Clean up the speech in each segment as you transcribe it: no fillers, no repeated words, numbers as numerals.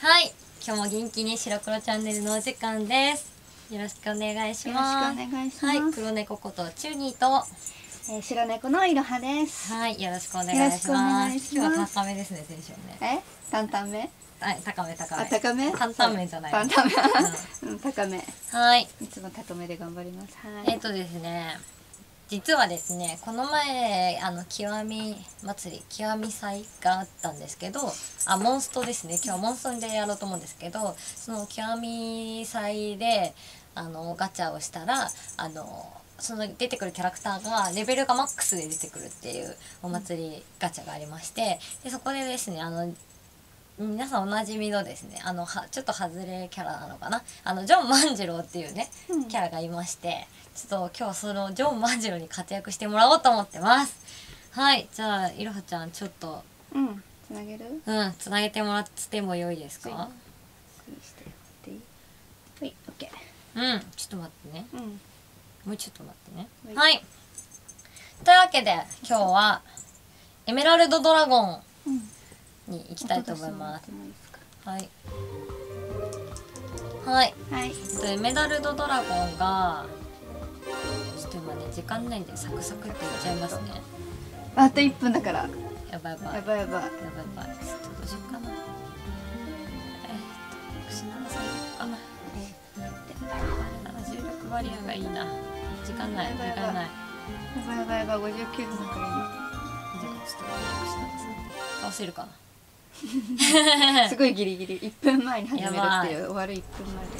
はい、今日も元気に白黒チャンネルのお時間です。よろしくお願いします。 よろしくお願いします。 はい、黒猫ことチューニーと、 白猫のいろはです。 はい、よろしくお願いします。今日は高めですね、テンションね。 担々麺？ はい、高め。 高め？ 担々麺じゃない。 担々麺。高め。 はい。 いつも高めで頑張ります。 ですね。実はですね、この前極み祭り、極み祭があったんですけど、モンストですね。今日はモンストでやろうと思うんですけど、その極み祭でガチャをしたらその出てくるキャラクターがレベルがマックスで出てくるっていうお祭りガチャがありまして、でそこでですね皆さんおなじみのですねちょっと外れキャラなのかなジョン万次郎っていうね、キャラがいまして、ちょっと今日そのジョン万次郎に活躍してもらおうと思ってます。はい、じゃあいろはちゃんちょっとつなげる？ つなげてもらってもよいですか？ はい、オッケー。ちょっと待ってね。もうちょっと待ってね。 ははい。というわけで今日はエメラルドドラゴンに行きたいと思います。はい。はい。エメラルドドラゴンがちょっと今ね時間ないんでサクサクっていっちゃいますね。 あと1分だから。 やばい。ちょっとどうしようかな。串長さん行くかな。重力バリアがいいな。時間ない。 やばい、59分だから今。 じゃあちょっと串長さん倒せるかな。 すごいギリギリ1分前に始めるっていう終わる1分前です。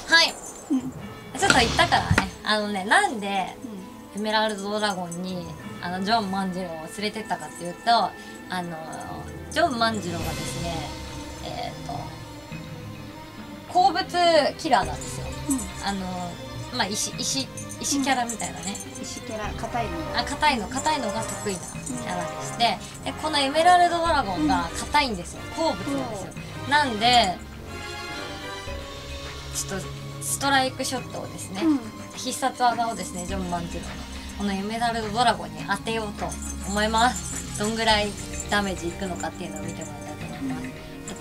はい、ちょっと言ったからねなんでエメラルドドラゴンにジョン万次郎を連れてったかっていうとジョン万次郎がですね鉱物キラーなんですよ。まあ石キャラみたいなね。 石キャラ硬いのが得意なキャラでして、でこのエメラルドドラゴンが硬いんですよ。鉱物なんですよ。なんでちょっとストライクショットをですね、必殺技をですねジョン万次郎のこのエメラルドドラゴンに当てようと思います。どんぐらいダメージいくのかっていうのを見てもらいたいと思います。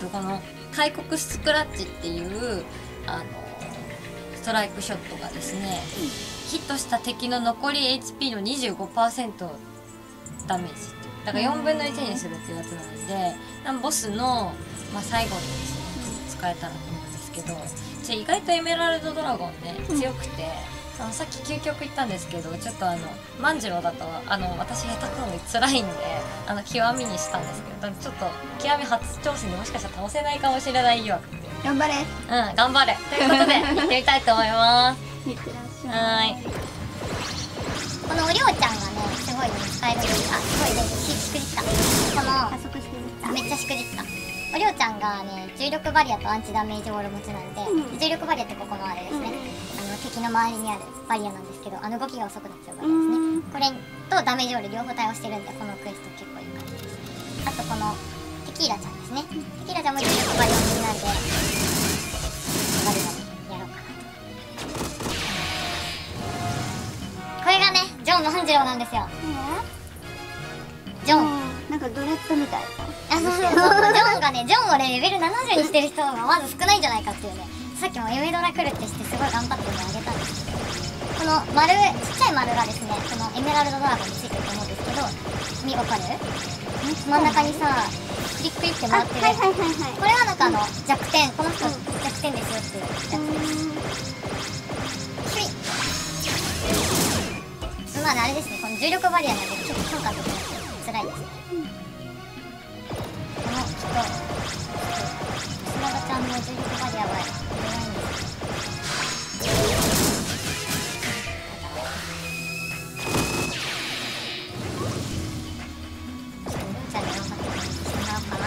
この開国スクラッチっていうストライクショットがですね、ヒットした敵の残り HP の 25% ダメージだから4分の1にするっていうやつなんで、ボスの、最後にですね使えたらと思うんですけど、意外とエメラルドドラゴンね強くて、さっき究極言ったんですけど、ちょっと万次郎だと私下手くそで辛いんで極みにしたんですけど、ちょっと極み初挑戦でもしかしたら倒せないかもしれない疑惑。 頑張れ。 頑張れということで行ってみたいと思います。 いってらっしゃい。 このおりょうちゃんがねすごい使えるんです。すごいねしくじった。このめっちゃしくじった。おりょうちゃんがね重力バリアとアンチダメージウォール持ちなんで、重力バリアってここのあれですね、敵の周りにあるバリアなんですけど、動きが遅くなっちゃうバリアですね。これとダメージウォール両方対応してるんで、このクエスト結構いい感じです。あとこのテキーラちゃんですね。テキーラちゃんも重力バリア持ちなんでバリバリやろうかなと。これがねジョン万次郎なんですよ。ジョンなんかドレッドみたい。 ジョンがね、ジョンをねレベル70にしてる人がまず少ないんじゃないかっていうね。さっきもエメドラ来るってしてすごい頑張ってあげたんですけど、この丸ちっちゃい丸がですねこのエメラルドドラゴンについてると思うんですけど、見わかる？真ん中にさクリックリって回ってる。これはなんか弱点、この人弱点ですよっていうやつです。まああれですね、この重力バリアなんで結構評価できなくて辛いですね。このちょっとスナガちゃんの重力バリアは弱いんですけど、ちょっとルーちゃんに頑張ってしてもらおうかな。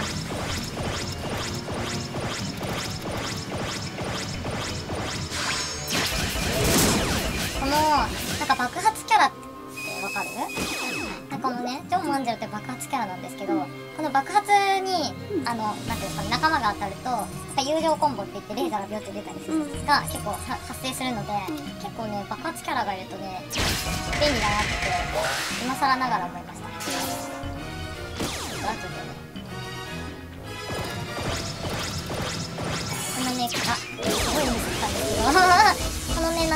このなんか爆発キャラってわかる？なんかこのねジョン万次郎って爆発キャラなんですけど、この爆発になんていうんですかね、仲間が当たると友情コンボって言ってレーザーがビョって出たりするんですが、結構発生するので、結構ね爆発キャラがいるとね便利だなって今更ながら思いました。ちょっと後でね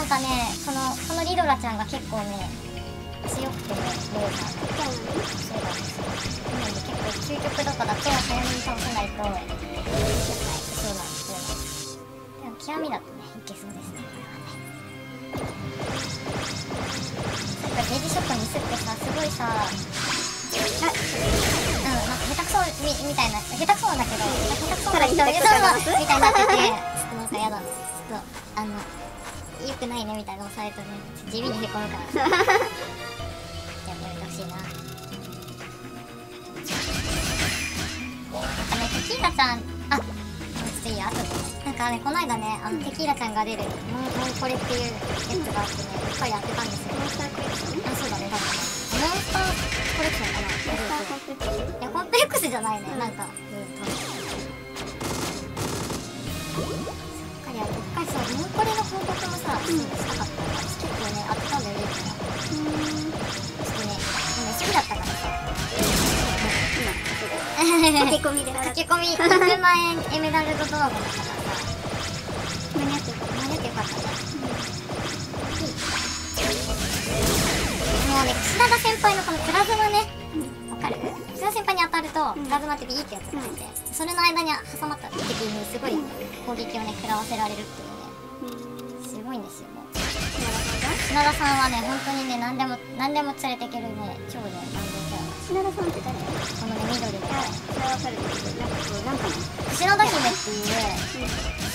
なんかね、このリドラちゃんが結構ね強くてね、レーザーがそうなんですよ。なので結構究極とかだと早めに倒せないとそうなんですよ。でも極みだとねいけそうですね、これはね。なんかゲージショットミスってさ、すごいさ、なんか下手くそみたいな、下手くそなんだけど、下手くそな人みたいになってて、ちょっとなんかやだ、ちょっと良くないねみたいなのをされるとね、地味にへこむからやめてほしいな。テキーラちゃん、ちょっといいや、後でなんかね、この間ね、テキーラちゃんが出るモンコレっていうやつがあってね、いっぱいやってたんですよ。モンスターコレクション？そうだね、多分モンスターコレクションかな。いや、コンプレックスじゃないね、なんかそう、モンコレの報告もさ、したかったから、結構ね、あったんだよね、ちょっとね、好きだったからさ、駆け込み100万円エメラルドドラゴンだからさ、間に合ってよかったね。もうね、品田先輩のこのプラズマね、わかる？品田先輩に当たると、プラズマってビーってやつが出て、それの間に挟まった時にすごい攻撃をね、食らわせられるっていうね、すごいんですよ、もう。品田さんはね、本当にね、何でも連れていけるね、超ね、品田さんって誰？このね、緑の。それはわかるんだけど、なんか篠田姫っていう、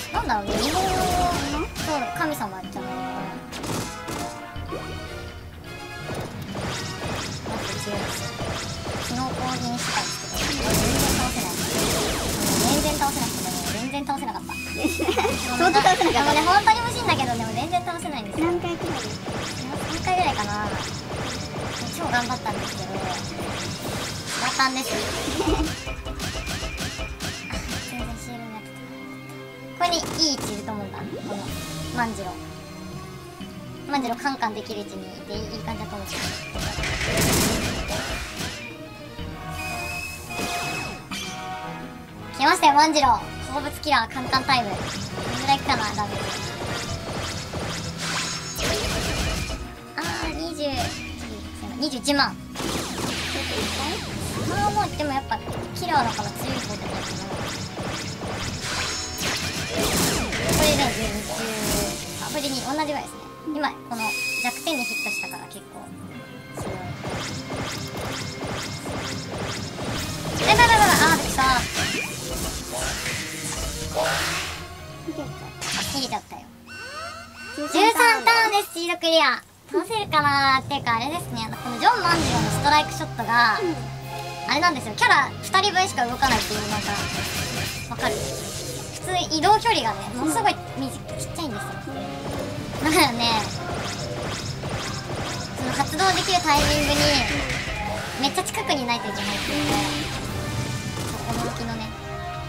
なんだろうね、日本の神様じゃないのかな。強いです。昨日攻撃したんですけど、全然倒せない。全然倒せなかった。相当倒せなかった。でもね、本当に欲しいんだけど、でも全然倒せないんですよ。何回くらい？3回ぐらいかな。超頑張ったんですけど、バタンです。全然シールになってた。これにいい位置いると思うんだ。この万次郎カンカンできる位置にいていい感じだと思うんですけど。来ましたよ、万次郎。鉱物キラーカンカンタイム。どれぐらいいくかな、ダメージ。21万。もうでもやっぱキラーだから強い方じゃないかな。これね、これで同じぐらいですね。今この弱点にヒットしたから結構強い。びっくりした。逃げちゃったよ。13ターンです、シードクリア。倒せるかなーっていうか、あれですね、このジョン万次郎のストライクショットが、あれなんですよ、キャラ2人分しか動かないっていう、なんかわかる？普通移動距離がね、ものすごいちっちゃいんですよ。だからね、その発動できるタイミングにめっちゃ近くにないといけないっていうね、驚きのね、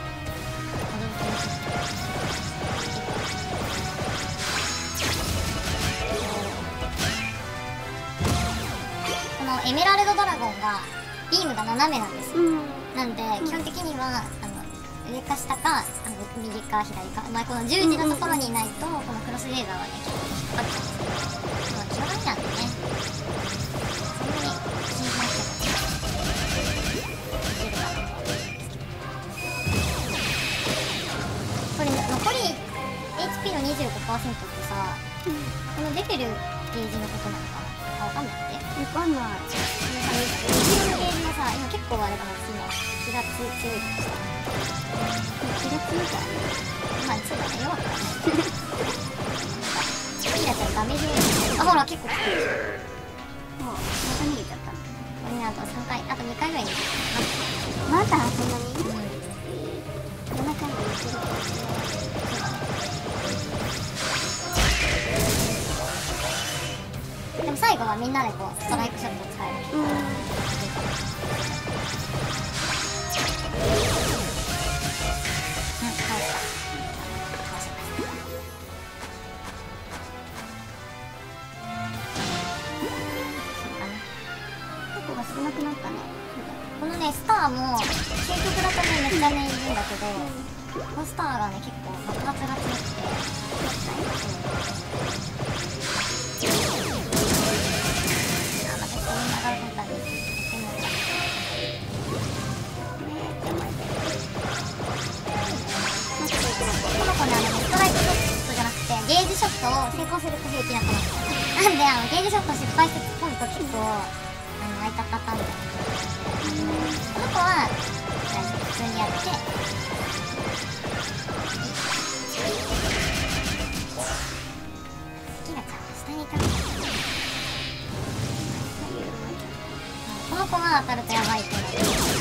このエメラルドドラゴンがビームが斜めなんですよ。なんで基本的には上か下か右か左か、この十字のところにいないとこのクロスレーザーはね結構引っかかっちゃうんですけど、際どいなんでね、そんなに気にしなくてもいけるかなと思うんですけど、これ残り HP の 25% ってさ、この出てるゲージのことなのかな。わかんないって。わかんない。後ろのゲージもさ、今結構あれだな、今気が強いとした。気が強いからね。まあそうだね、弱くはない。キラちゃんダメージ多い。ほら結構来てる。もうまた逃げちゃった。これね、あと3回、あと2回ぐらい逃げちゃった。まだそんなに？7回も言ってる。でも最後はみんなでこうストライクショットを使える。少なくなったね。このね、スターも究極だとね、めっちゃね、いるんだけど、 ポスターがね結構爆発が強くて、またこんな流れ込んだりでもこの子ねストライクショットじゃなくてゲージショットを成功すると平気な子なんで、ゲージショット失敗して突っ込むと結構開いたパターンみたいな。この子は普通にやってキラちゃん下にいたの。この子が当たるとやばいってなる。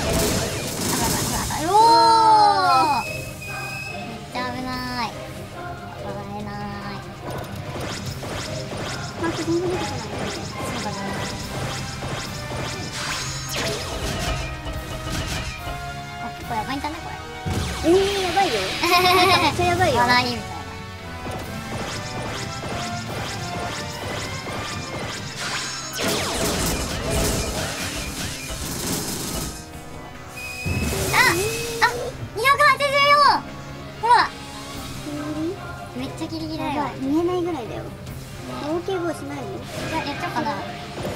おお、めっちゃ危ない。危ない。マーク全然出てこない。そうだね。あ、結構やばいんだねこれ。 やばいよ。めっちゃやばいよ。 笑いみたいな。ほらめっちゃギリギリだよ。 見えないぐらいだよ。大きい帽子ないの？ じゃあやっちゃおうかな。負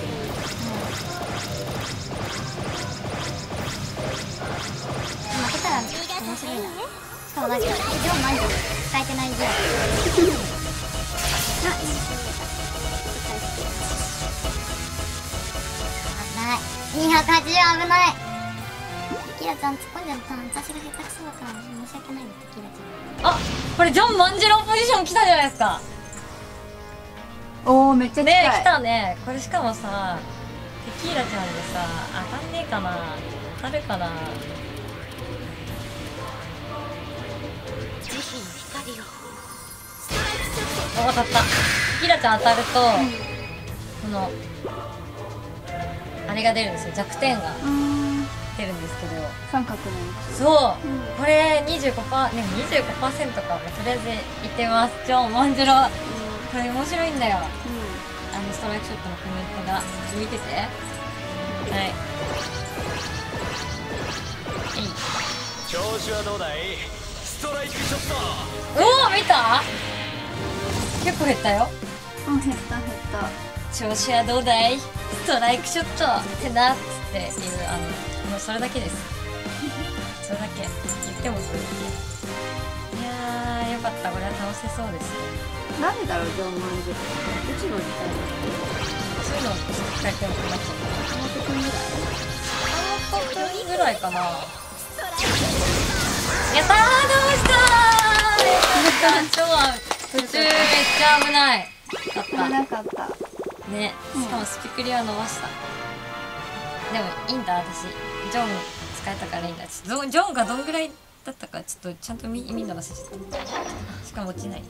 けたら面白いな。しかもなんかジョンマジ使えてないぐらい。危ない。280危ない。テキラちゃん突っ込んじゃった。私が下手くそだから申し訳ないね、テキラちゃん。 あ、これジョン万次郎ポジション来たじゃないですか。 おお、めっちゃ近い。 ね、来たね。これしかもさ、テキーラちゃんでさ、当たんねえかな、当たるかな。お、当たった。テキーラちゃん当たると、このあれが出るんですよ。弱点が出るんですけど、 三角の。 そう、これ25%ね、25%か。とりあえずいってみます。ジョン万次郎、これ面白いんだよ。ストライクショットのコメントが見てて。はい。 調子はどうだい？ストライクショット。 おお、見た？結構減ったよ。 減った減った。 調子はどうだい？ストライクショットってなっつっていうもうそれだけです。それだけ言ってもそれだけ。いやー、よかった。これは倒せそうですね。 誰だろう、ジョン万次郎。うちの時代だっけ？ そういうのを使いたいと思いました。 3分ぐらい 3分ぐらいかな。やったー、倒したー。超途中めっちゃ危ない。だった。 なかった。 ね、しかもスピクリは伸ばした。でもいいんだ、私ジョン使えたからいいんだ。ジョンがどんぐらいだったかちょっとちゃんと見んの忘れちゃった。しかも落ちない。はい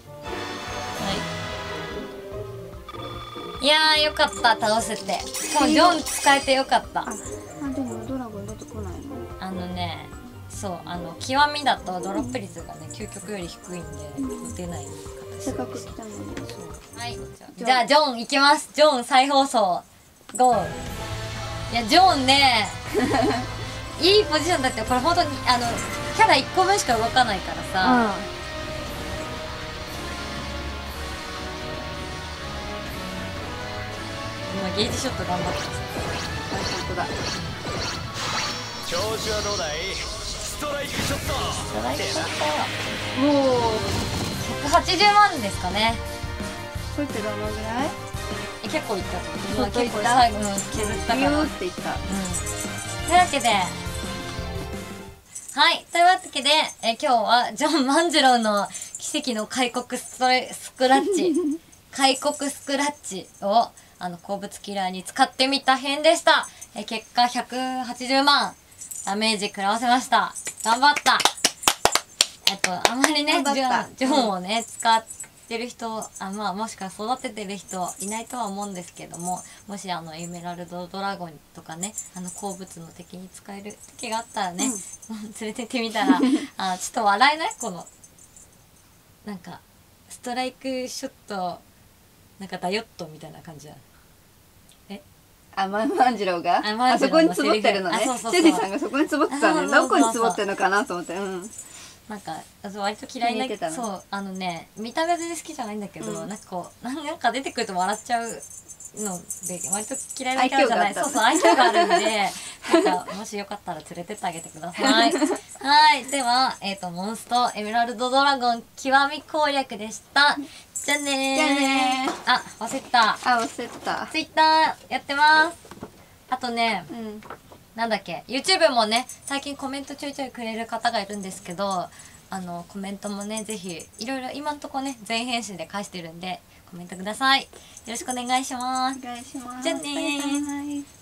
、いやー、よかった、倒せて。しかもジョン使えてよかった。 でもドラゴン出てこないの？ ね、そう、極みだとドロップ率がね、究極より低いんで打てない形。 せっかく来たのに。 はい、じゃあジョンいきます。ジョン再放送ゴー。いや、ジョンねいいポジションだって。これ本当にキャラ1個分しか動かないからさ、今ゲージショット頑張ってます。 本当だ。 調子はどうだい？ストライクショット。 ストライクショッおお。 ト180万ですかね。 これってどのぐらい？ 結構いったと思う。 結構いった。 最後の削ったから。 ビューっていった。 というわけで、はい、というわけで、今日はジョン万次郎の奇跡の開国スクラッチ開国スクラッチを鉱物キラーに使ってみた編でした。結果180万ダメージ食らわせました。頑張った。あまりね、ジョンをね、使ってる人、もしくは育ててる人いないとは思うんですけども、もしエメラルドドラゴンとかね、鉱物の敵に使える時があったらね、連れてってみたら、ちょっと笑えない？この、なんか、ストライクショット、なんかダヨットみたいな感じだ。 万次郎がそこにつぼってるのね。シュディさんがそこにつぼってたの。どこにつぼってるのかなと思って。 なんか割と嫌いな気に入ってたのそう見た目全然好きじゃないんだけど、なんかこうなんか出てくると笑っちゃうので割と嫌いなキャラじゃない、そうそう愛嬌があるんでなんかもしよかったら連れてってあげてください。はい、ではモンストエメラルドドラゴン極み攻略でした。じゃあねー。 じゃあねー。 あ、忘れてた。 忘れてた。 ツイッターやってます。あとね、 うんなんだっけ YouTube もね最近コメントちょいちょいくれる方がいるんですけど、コメントもねぜひいろいろ今んとこね全返信で返してるんでコメントください。よろしくお願いします。 お願いします。 じゃあねー。 バイバイ。